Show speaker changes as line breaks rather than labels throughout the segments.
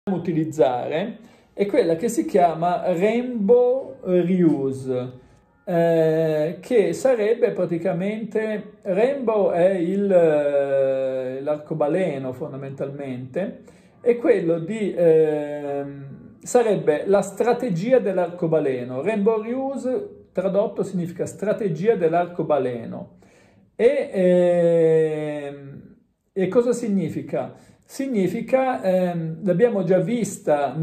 utilizzare è quella che si chiama Rainbow Reuse, che sarebbe praticamente, Rainbow è l'arcobaleno fondamentalmente, è quello di, sarebbe la strategia dell'arcobaleno. Rainbow Reuse tradotto significa strategia dell'arcobaleno. E cosa significa? Significa, l'abbiamo già vista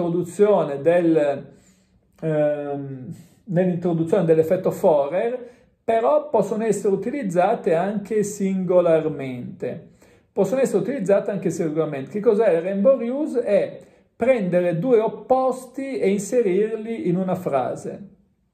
nell'introduzione dell'effetto Forer, però possono essere utilizzate anche singolarmente. Possono essere utilizzate anche singolarmente. Che cos'è il Rainbow Reuse? È prendere due opposti e inserirli in una frase.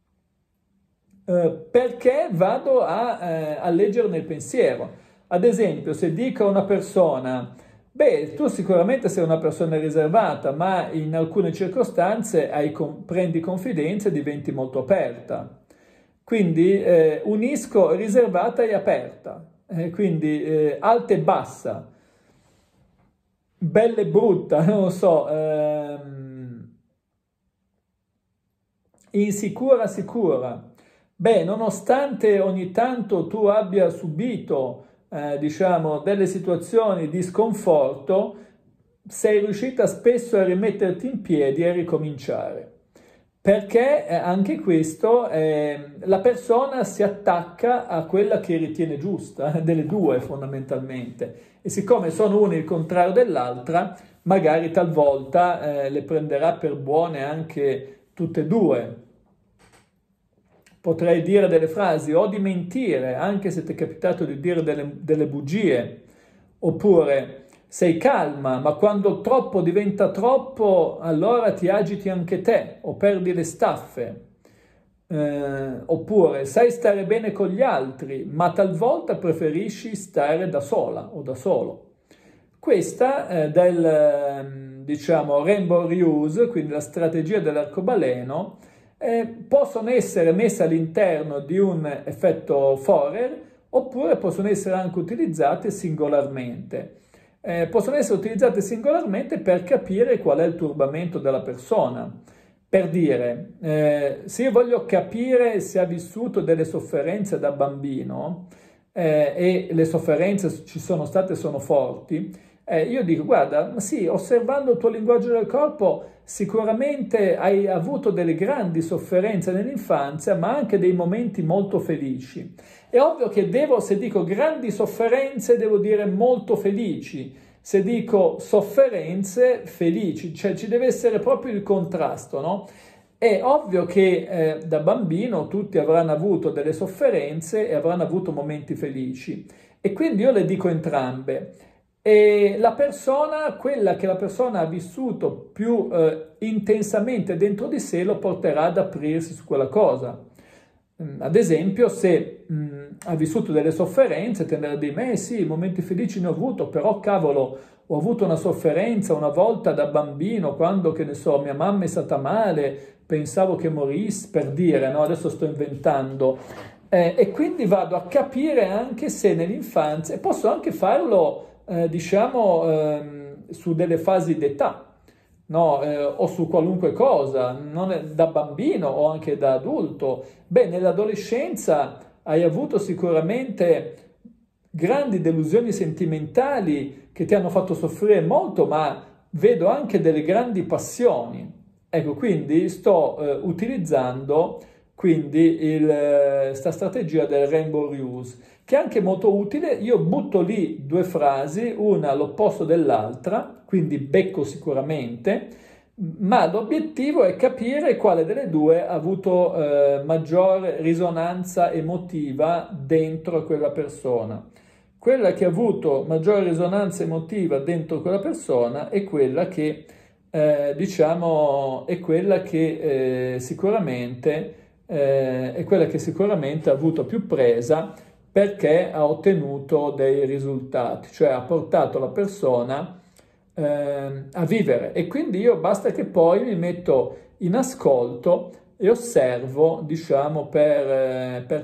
Perché vado a leggere nel pensiero. Ad esempio, se dico a una persona, beh, tu sicuramente sei una persona riservata, ma in alcune circostanze prendi confidenza e diventi molto aperta. Quindi unisco riservata e aperta, quindi alta e bassa, bella e brutta, non lo so, insicura, sicura. Beh, nonostante ogni tanto tu abbia subito, diciamo, delle situazioni di sconforto, sei riuscita spesso a rimetterti in piedi e a ricominciare. Perché anche questo, la persona si attacca a quella che ritiene giusta, delle due fondamentalmente. E siccome sono una il contrario dell'altra, magari talvolta le prenderà per buone anche tutte e due. Potrei dire delle frasi o di mentire, anche se ti è capitato di dire delle bugie, oppure sei calma, ma quando troppo diventa troppo, allora ti agiti anche te o perdi le staffe. Oppure sai stare bene con gli altri, ma talvolta preferisci stare da sola o da solo. Questa diciamo, Rainbow Reuse, quindi la strategia dell'arcobaleno, possono essere messe all'interno di un effetto Forer oppure possono essere anche utilizzate singolarmente. Possono essere utilizzate singolarmente per capire qual è il turbamento della persona. Per dire, se io voglio capire se ha vissuto delle sofferenze da bambino e le sofferenze ci sono state e sono forti, io dico, guarda, sì, osservando il tuo linguaggio del corpo, sicuramente hai avuto delle grandi sofferenze nell'infanzia, ma anche dei momenti molto felici. È ovvio che se dico grandi sofferenze, devo dire molto felici. Se dico sofferenze, felici, cioè ci deve essere proprio il contrasto, no? È ovvio che da bambino tutti avranno avuto delle sofferenze e avranno avuto momenti felici. E quindi io le dico entrambe. E la persona, quella che la persona ha vissuto più intensamente dentro di sé, lo porterà ad aprirsi su quella cosa. Ad esempio, se ha vissuto delle sofferenze, tenderà a dire, sì, momenti felici ne ho avuto, però cavolo, ho avuto una sofferenza una volta da bambino, quando, che ne so, mia mamma è stata male, pensavo che morisse, per dire, no? Adesso sto inventando. E quindi vado a capire anche se nell'infanzia, e posso anche farlo diciamo, su delle fasi d'età, no? O su qualunque cosa, non da bambino o anche da adulto. Beh, nell'adolescenza hai avuto sicuramente grandi delusioni sentimentali che ti hanno fatto soffrire molto, ma vedo anche delle grandi passioni. Ecco, quindi sto utilizzando quindi sta strategia del Rainbow Reuse, che è anche molto utile. Io butto lì due frasi, una all'opposto dell'altra, quindi becco sicuramente, ma l'obiettivo è capire quale delle due ha avuto maggior risonanza emotiva dentro quella persona. Quella che ha avuto maggior risonanza emotiva dentro quella persona è quella che, diciamo, è quella che sicuramente ha avuto più presa, perché ha ottenuto dei risultati, cioè ha portato la persona a vivere. E quindi io basta che poi mi metto in ascolto e osservo, diciamo, per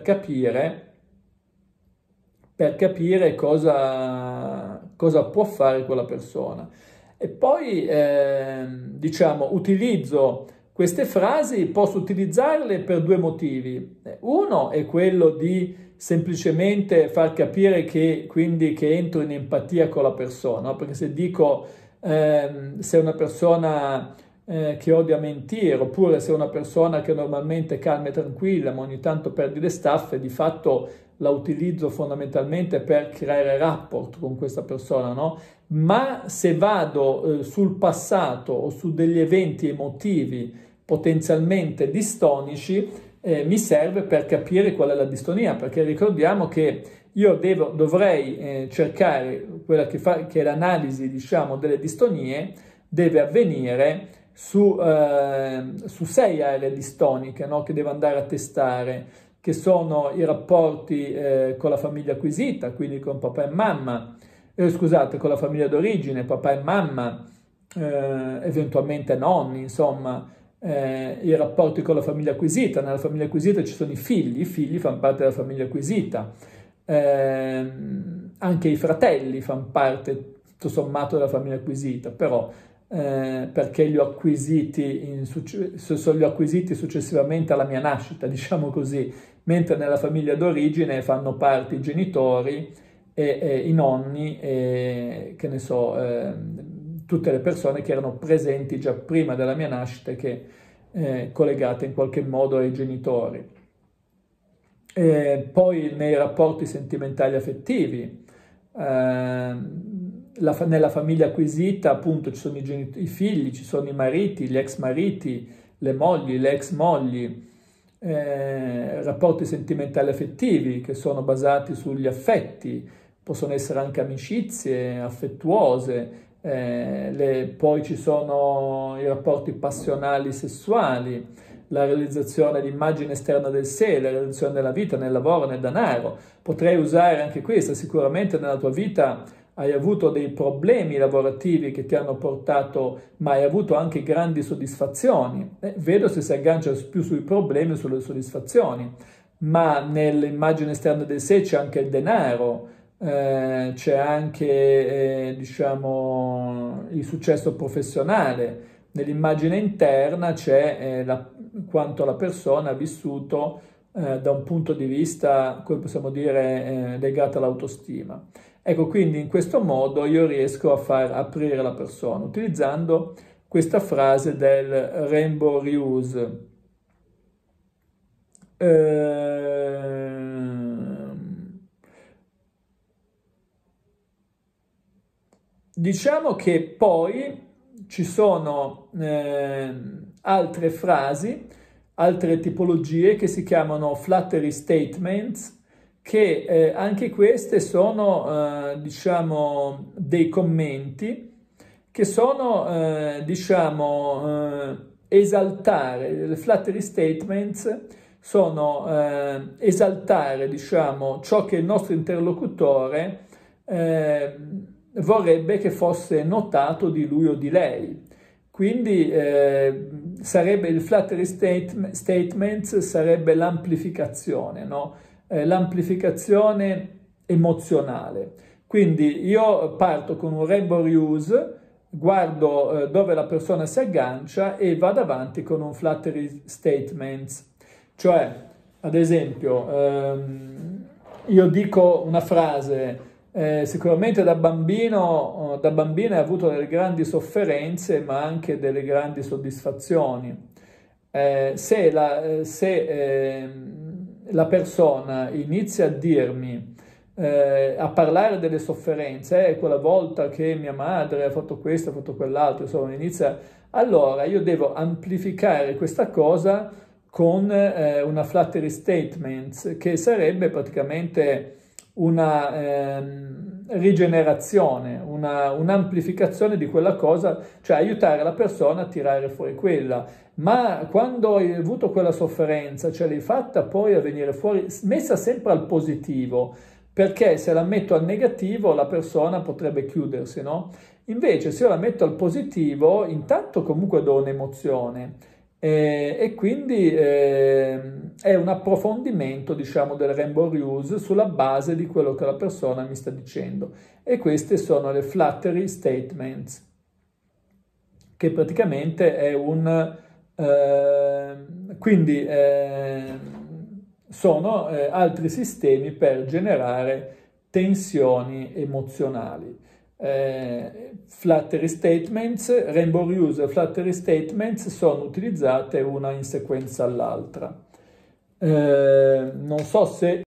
capire cosa può fare quella persona. E poi, diciamo, utilizzo queste frasi, posso utilizzarle per due motivi. Uno è quello di semplicemente far capire quindi che entro in empatia con la persona, no? Perché se dico se è una persona che odia mentire, oppure se è una persona che normalmente è calma e tranquilla, ma ogni tanto perde le staffe, di fatto la utilizzo fondamentalmente per creare rapport con questa persona, no? Ma se vado sul passato o su degli eventi emotivi potenzialmente distonici, mi serve per capire qual è la distonia, perché ricordiamo che io dovrei cercare quella che è l'analisi, diciamo, delle distonie, deve avvenire su 6 aree distoniche, no? Che devo andare a testare, che sono i rapporti con la famiglia acquisita, quindi con papà e mamma, scusate, con la famiglia d'origine, papà e mamma, eventualmente nonni, insomma, i rapporti con la famiglia acquisita. Nella famiglia acquisita ci sono i figli fanno parte della famiglia acquisita, anche i fratelli fanno parte, tutto sommato, della famiglia acquisita, però perché li ho acquisiti, li ho acquisiti successivamente alla mia nascita, diciamo così, mentre nella famiglia d'origine fanno parte i genitori e i nonni e che ne so, tutte le persone che erano presenti già prima della mia nascita e che collegate in qualche modo ai genitori. Poi nei rapporti sentimentali affettivi, nella famiglia acquisita appunto ci sono i figli, ci sono i mariti, gli ex mariti, le mogli, le ex mogli, rapporti sentimentali affettivi che sono basati sugli affetti, possono essere anche amicizie affettuose, poi ci sono i rapporti passionali sessuali, la realizzazione dell'immagine esterna del sé, la realizzazione della vita, nel lavoro, nel denaro. Potrei usare anche questa, sicuramente nella tua vita hai avuto dei problemi lavorativi che ti hanno portato, ma hai avuto anche grandi soddisfazioni. Vedo se si aggancia più sui problemi o sulle soddisfazioni, ma nell'immagine esterna del sé c'è anche il denaro, c'è anche diciamo il successo professionale. Nell'immagine interna c'è quanto la persona ha vissuto da un punto di vista, come possiamo dire, legato all'autostima. Ecco, quindi in questo modo io riesco a far aprire la persona utilizzando questa frase del rainbow reuse. Diciamo che poi ci sono altre frasi, altre tipologie che si chiamano flattery statements, che anche queste sono diciamo dei commenti che sono diciamo esaltare. Le flattery statements sono esaltare diciamo ciò che il nostro interlocutore vorrebbe che fosse notato di lui o di lei. Quindi sarebbe il flattery statements sarebbe l'amplificazione, no? L'amplificazione emozionale. Quindi io parto con un rainbow reuse, guardo dove la persona si aggancia e vado avanti con un flattery statements. Cioè, ad esempio, io dico una frase, sicuramente da bambina hai avuto delle grandi sofferenze, ma anche delle grandi soddisfazioni. Se la persona inizia a dirmi, a parlare delle sofferenze, quella volta che mia madre ha fatto questo, ha fatto quell'altro, insomma, allora io devo amplificare questa cosa con una flattery statement, che sarebbe praticamente una rigenerazione, un'amplificazione di quella cosa, cioè aiutare la persona a tirare fuori quella. Ma quando hai avuto quella sofferenza, ce l'hai fatta poi a venire fuori, messa sempre al positivo, perché se la metto al negativo la persona potrebbe chiudersi, no? Invece se io la metto al positivo, intanto comunque do un'emozione, e quindi è un approfondimento, diciamo, del rainbow reuse sulla base di quello che la persona mi sta dicendo. E queste sono le flattery statements. che praticamente è quindi sono altri sistemi per generare tensioni emozionali. Flattery statements, Rainbow Reuse e Flattery statements sono utilizzate una in sequenza all'altra. Non so se